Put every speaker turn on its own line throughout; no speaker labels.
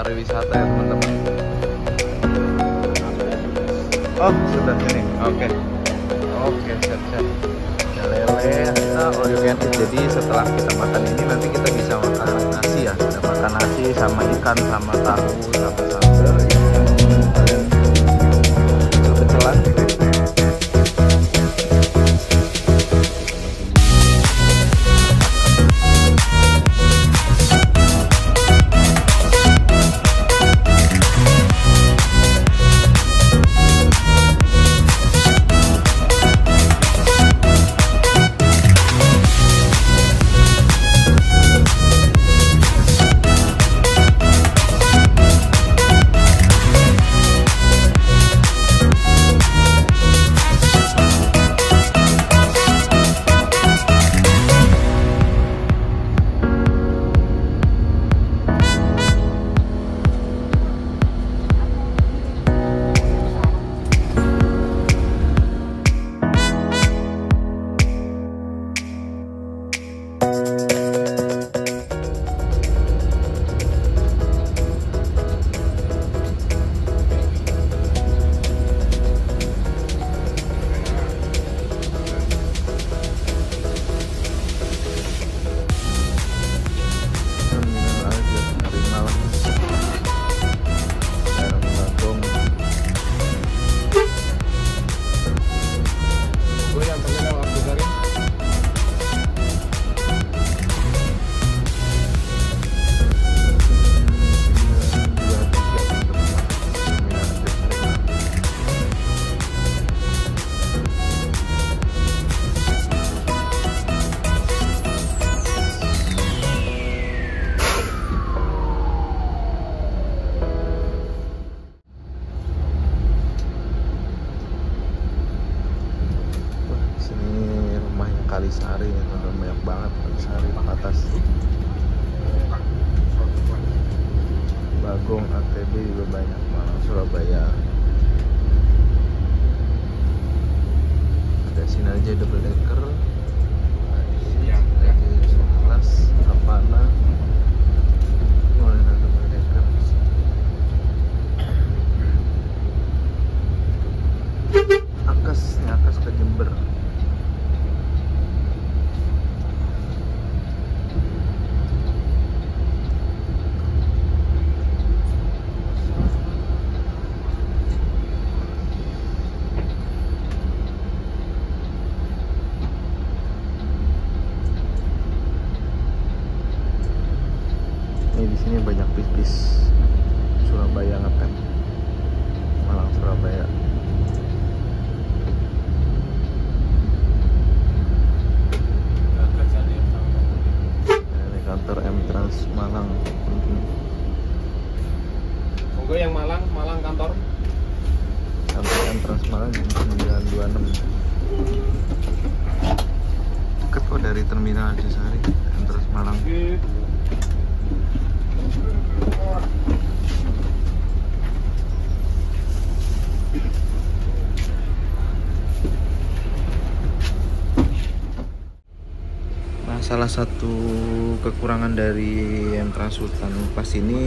pariwisata ya teman-teman. Oh sudah sini, oke. Oke, siap-siap. Lele all you can eat. Jadi setelah kita makan ini nanti kita bisa makan nasi ya. Kita makan nasi sama ikan sama tahu sama sambal yang paling kecil-kecilan. Kalisari ya teman-teman, banyak banget Kalisari atas. Bagong ATB juga banyak banget, Surabaya. Ada sini aja double decker. Kelas Rapana. Mulai double decker. Akas ke Jember. Di sini banyak bis-bis Surabaya ngetem, Malang Surabaya. Ini kantor M Trans Malang.
Monggo yang Malang kantor.
Kantor M Trans Malang jam 9.26. Deket kok dari Terminal Arjosari, M Trans Malang. Nah, salah satu kekurangan dari M Trans Sultan Pas ini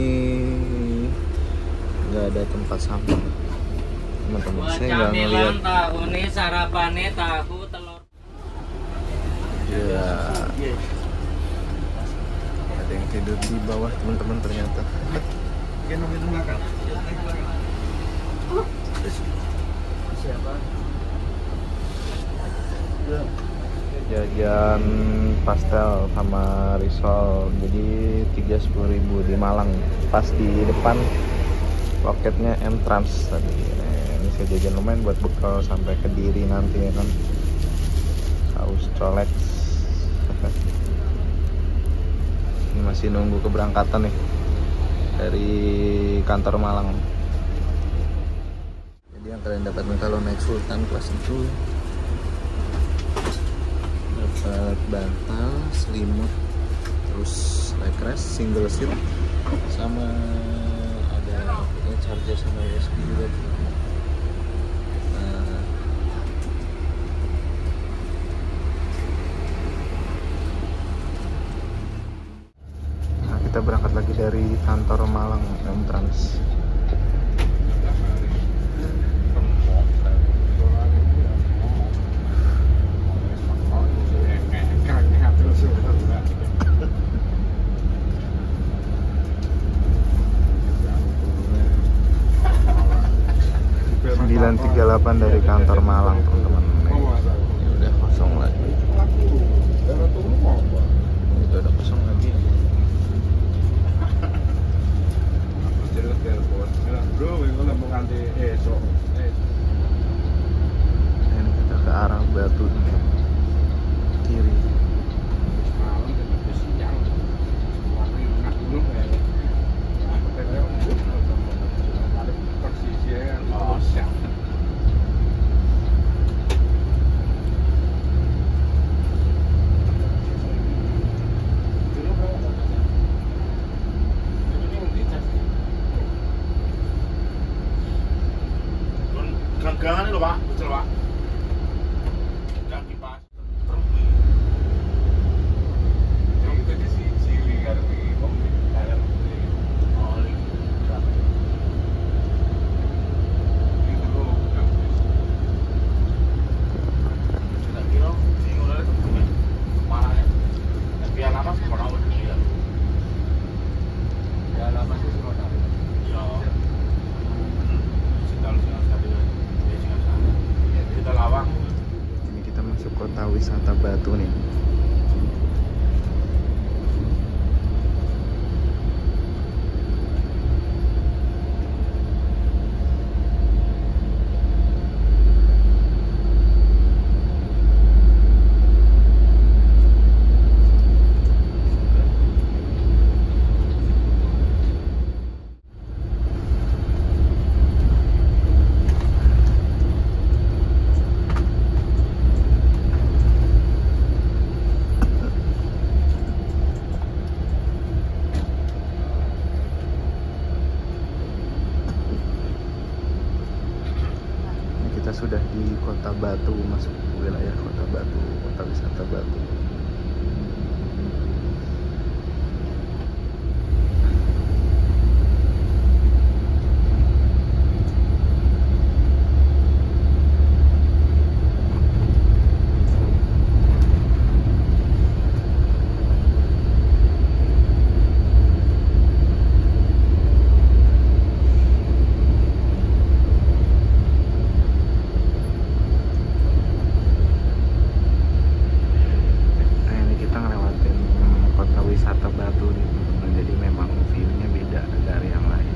nggak ada tempat sampah, teman-teman. Saya nggak ngeliat.
Tahu nih sarapannya tahu telur.
Ya, ada yang tidur di bawah teman-teman ternyata.
Siapa?
Jajan pastel sama risol, jadi 10.000 di Malang, pas di depan loketnya M Trans tadi. Ini saya jajan lumayan buat bekal sampai ke Kediri nanti ya kan. Saus colek. Ini masih nunggu keberangkatan nih dari kantor Malang. Jadi yang kalian dapatkan kalau naik Sultan Class itu dapat bantal, selimut, terus leg rest, single seat, sama ada charger sama USB juga. Kita kita berangkat lagi dari kantor Malang Trans. Sembilan 9.38 dari kantor Malang, teman-teman. Ini udah kosong lagi. Ini udah kosong lagi. Ini kita ke arah Batu kiri.
Gangan lho Pak, betul Pak. Kaki pas. Yang tadi si Cili karo iki om dalam oh iki. Itu kok sudah kira sing ora itu mana ya. Tapi lama sih kalau dia. Ya lama sih sudah. Ya.
Ini kita masuk kota wisata Batu nih. Kita sudah di kota Batu, masuk wilayah kota Batu, kota wisata Batu. Wisata Batu nih teman-teman, jadi memang view-nya beda dari yang lain.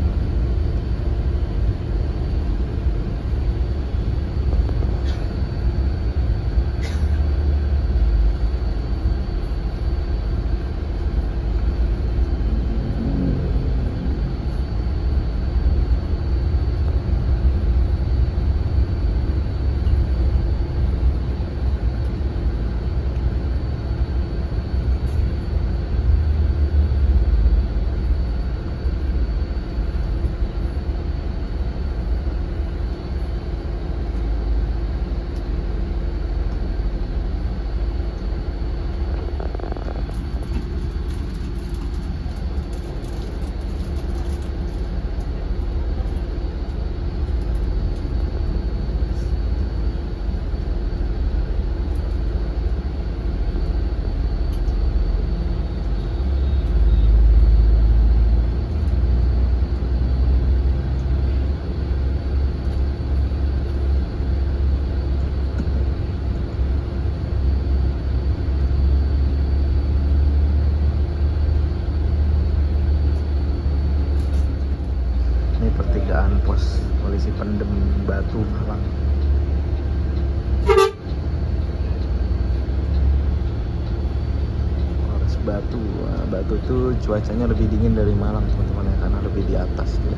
Pertigaan pos polisi Pendem Batu Malang. Polres Batu. Batu tuh cuacanya lebih dingin dari Malang teman-teman ya, karena lebih di atas ya.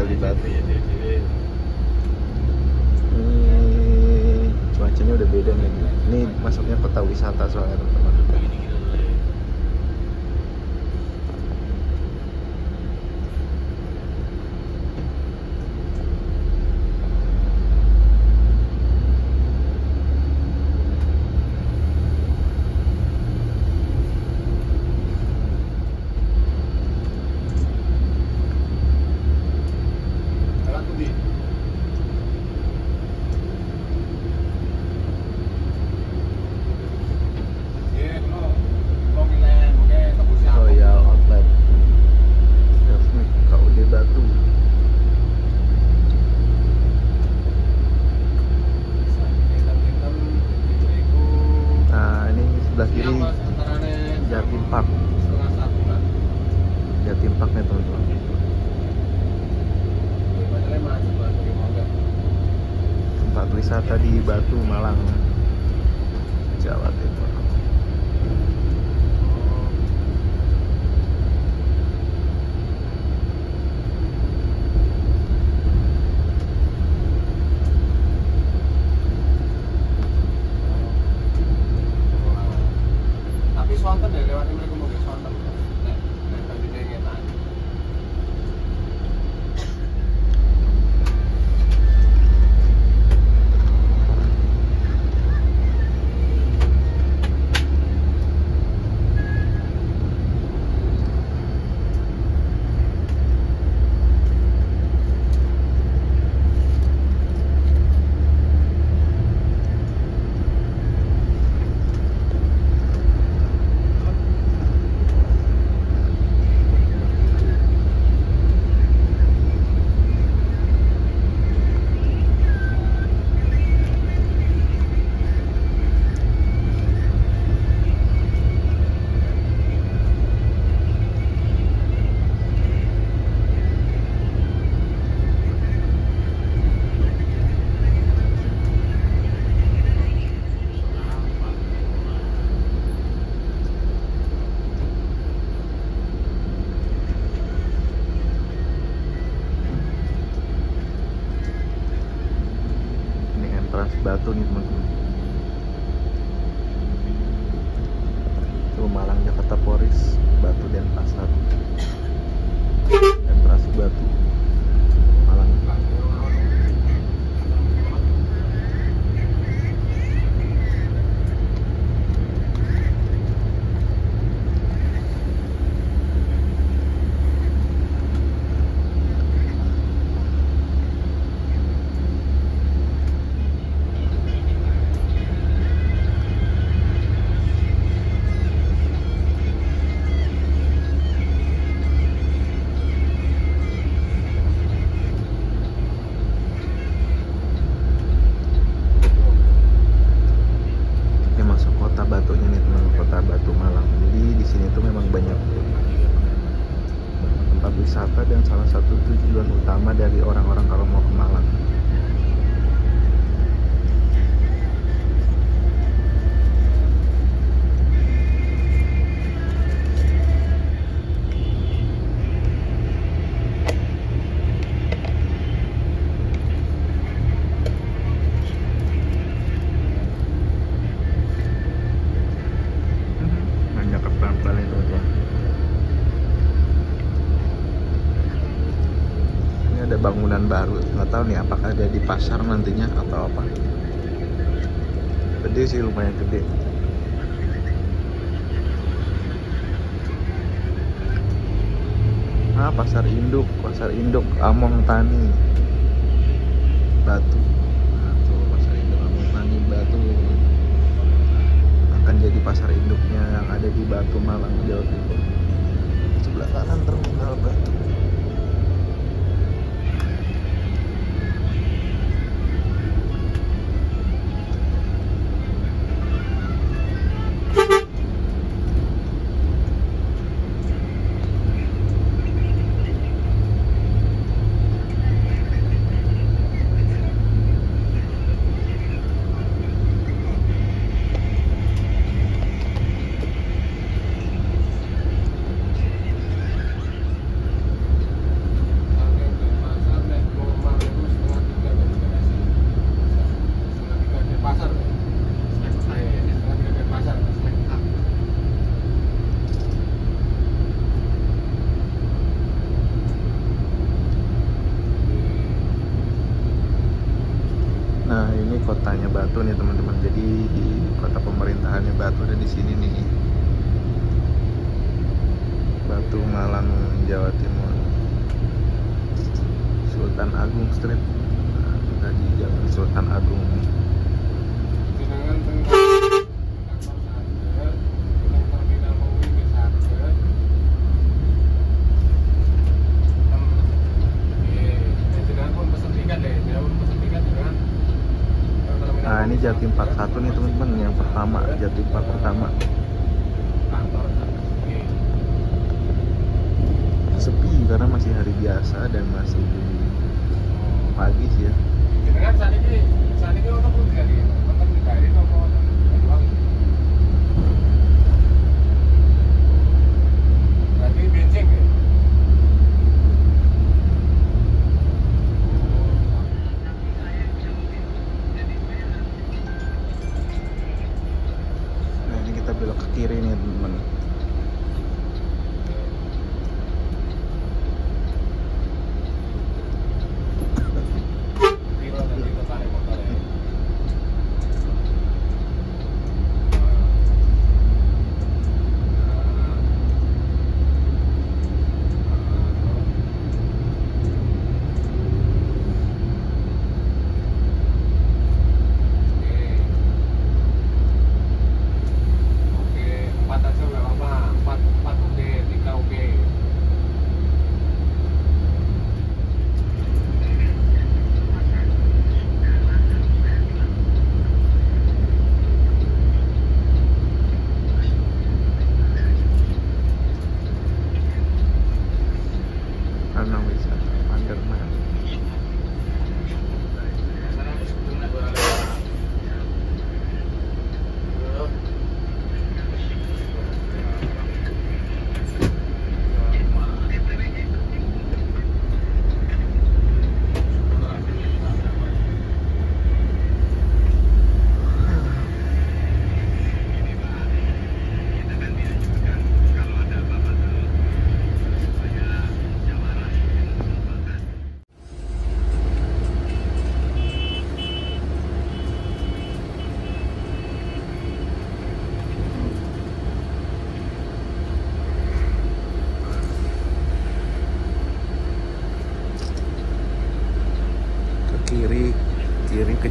di Batu.
Iya,
Ini cuacanya udah beda nih. Ini masuknya kota wisata soalnya teman-teman.
Jalan tuh di. Iya, lo ngilen, oke, tebusnya.
Royal Outlet Selfmade KUD Batu. Nah ini sebelah kiri Jatim Park.
Setengah satu kan.
Jatim Park nih teman-teman.
Padahal masuk Batu di Moga.
Tempat wisata di Batu, Malang, Jawa Timur.
Tapi Swanten deh, lewat mereka mau ke Swanten. Nek tadi pengen aja.
Ini entrance Batu nih teman-teman. Itu Malang Jakarta Poris, Batu Denpasar. Entrance Batu, Malang. Ini masuk kota Batunya nih teman, kota Batu Malang. Jadi di sini tuh memang banyak tempat wisata dan salah satu tujuan utama dari orang-orang kalau mau ke Malang. Banyak pelan-pelan itu teman. Ini ada bangunan baru, nggak tahu nih apakah ada di pasar nantinya atau apa. Gede sih, lumayan gede. Ah, pasar induk Among Tani Batu. Nah, tuh pasar induk Among Tani Batu akan jadi pasar induknya yang ada di Batu, Malang, Jawa Timur. Sebelah kanan terminal Batu. Ini kotanya Batu nih teman-teman. Jadi kota pemerintahannya Batu ada di sini nih. Batu, Malang, Jawa Timur. Sultan Agung Street. Nah, kita di Jalan Sultan Agung.
Jenengan teng kantor Sager, teng terminal Mowi ke Sager. Jenengan pun pesen tiket deh, dia pun pesen tiket jenengan.
Nah, ini Jatim 41 nih teman-teman, yang pertama, Jatim 4 pertama.
Kantor Sager.
Sepi karena masih hari biasa dan masih pagi sih ya.
Jenengan saat ini untuk pun dari nonton di Bali atau nonton di Bali? Berarti bensin ya?
Nah, ini kita belok ke kiri nih teman-teman.
Biro nanti ke tarik motor ya. Oke, 4 aja nggak apa-apa. 4 oke, 3 oke.
Karena wisata Panderman.
Sana aku sebetulnya gue ada.
Ke kiri ke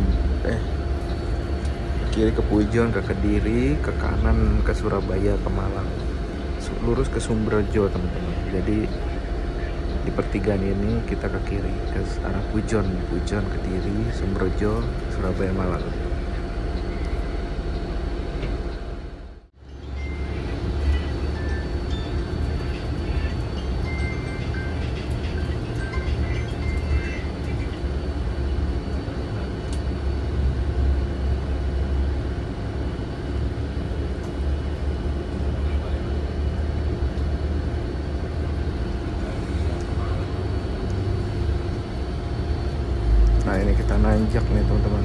kiri ke Pujon, ke Kediri, ke kanan ke Surabaya, ke Malang, lurus ke Sumberjo teman-teman. Jadi di pertigaan ini kita ke kiri ke arah Pujon, Kediri, Sumberjo, Surabaya, Malang. Nah, ini kita nanjak nih teman-teman.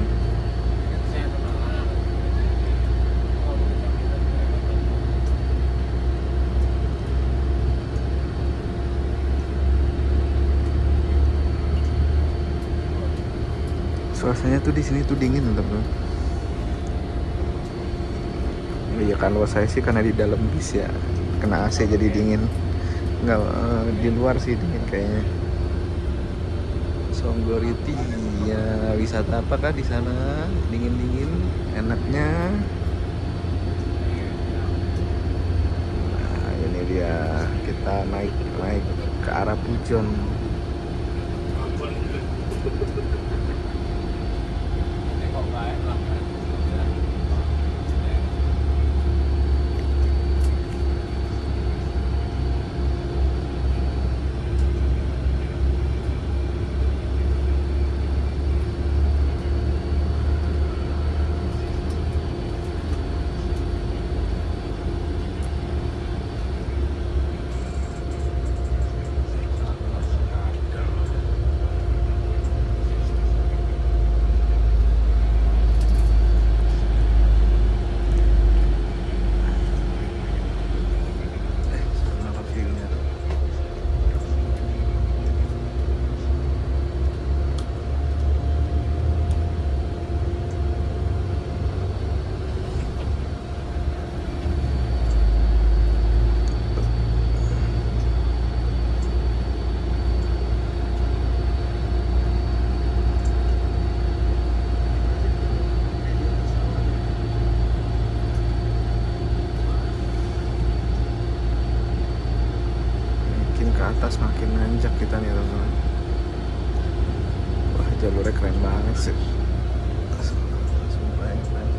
Suasananya tuh di sini tuh dingin teman-teman. Iya kan, kalau saya sih karena di dalam bis ya kena AC jadi dingin. Enggak, di luar sih dingin kayaknya. Songgoriti ya, wisata apakah di sana? Dingin-dingin enaknya. Nah, ini dia, kita naik ke arah Pujon. atas makin nanjak kita nih teman-teman. Wah, jalurnya keren banget sih. Sumpah yang keren.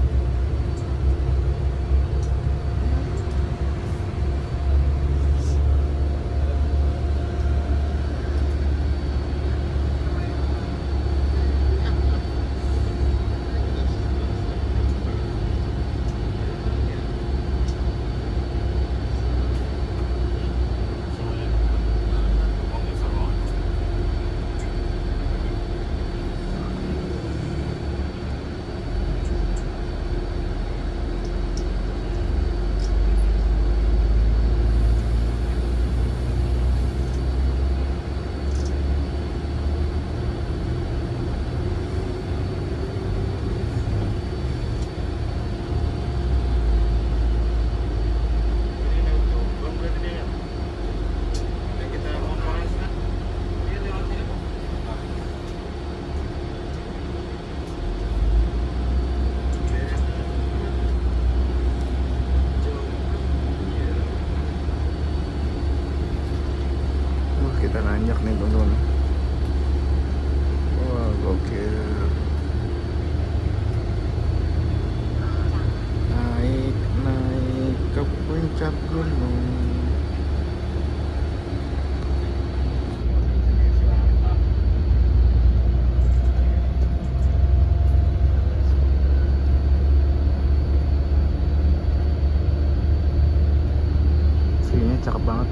Kita nanjak nih teman-teman. Wah, gokil. Naik ke puncak gunung. View-nya cakep banget.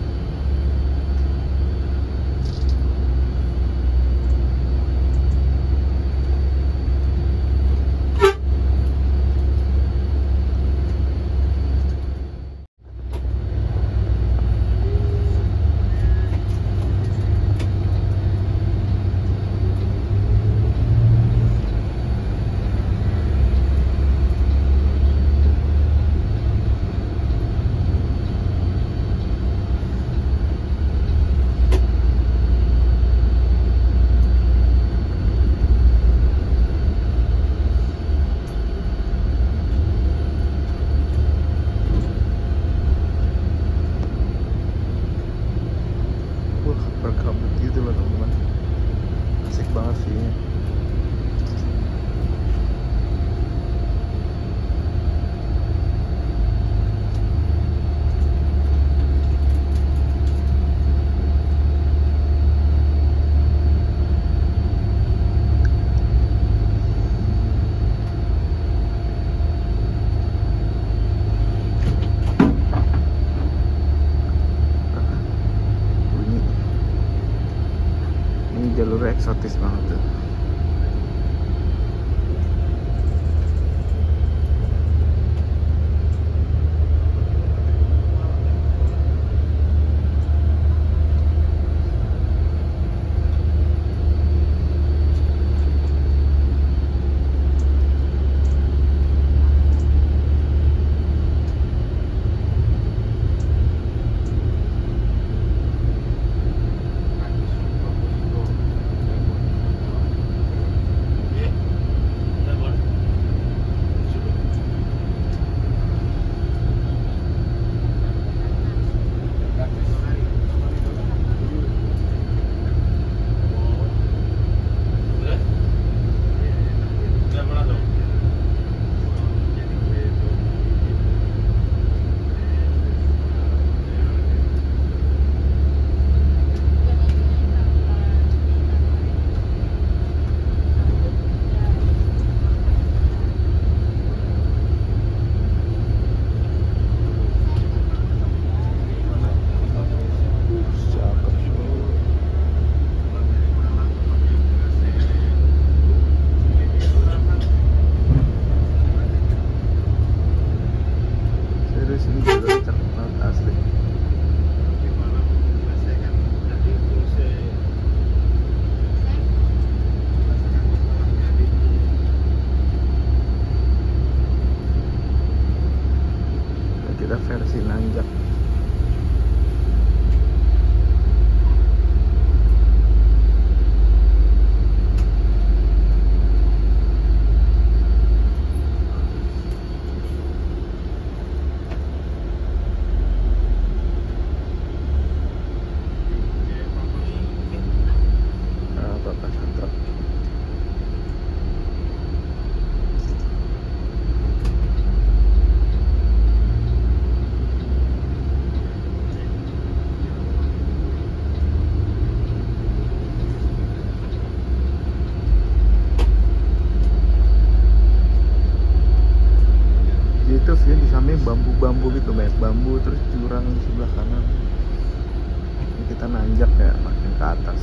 Berkabut gitu loh teman-teman, asik banget view-nya. Jalurnya eksotis banget tuh. versi nanjak. tuh banyak bambu, terus jurang di sebelah kanan. Ini kita nanjak ya, makin ke atas.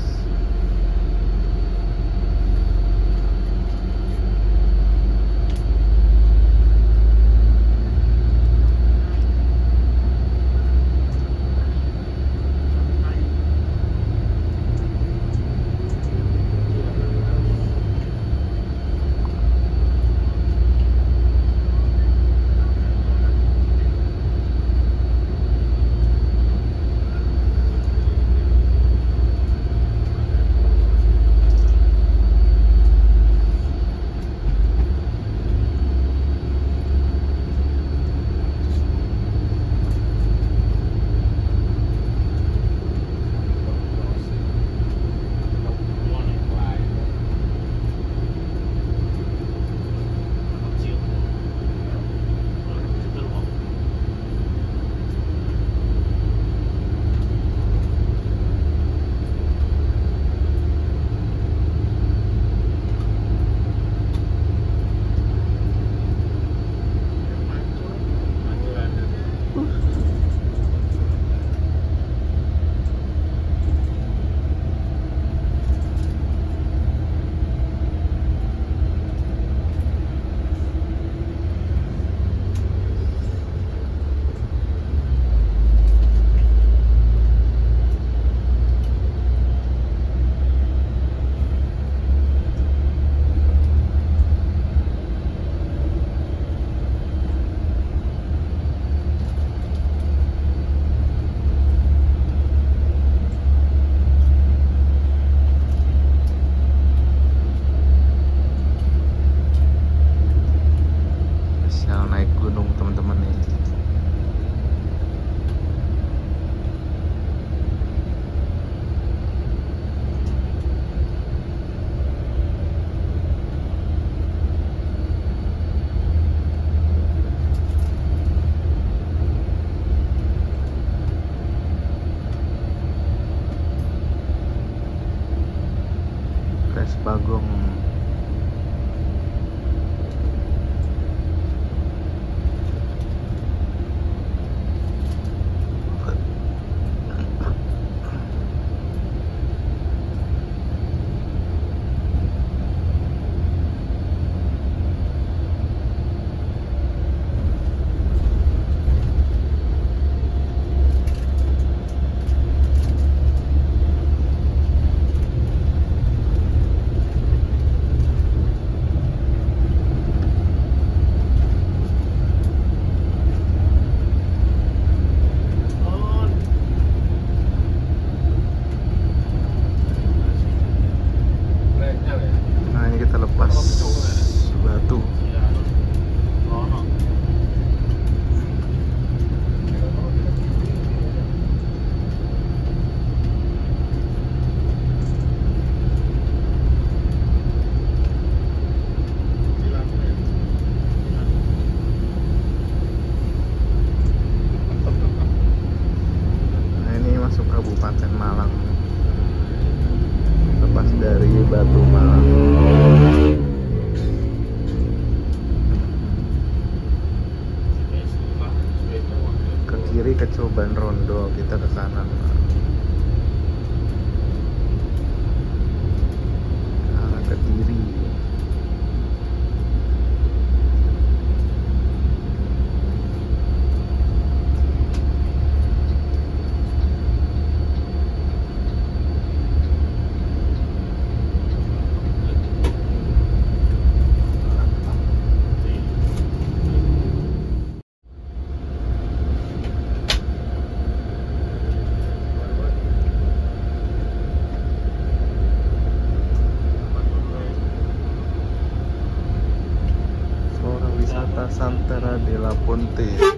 Naik gunung teman-teman nih. Kres Bagong. Kita lepas batu. Nah, ini masuk Kabupaten Malang. Lepas dari Batu Malang. Ke kiri ke Coban Rondo, kita ke kanan. Arah ke kiri. Santera della Ponte.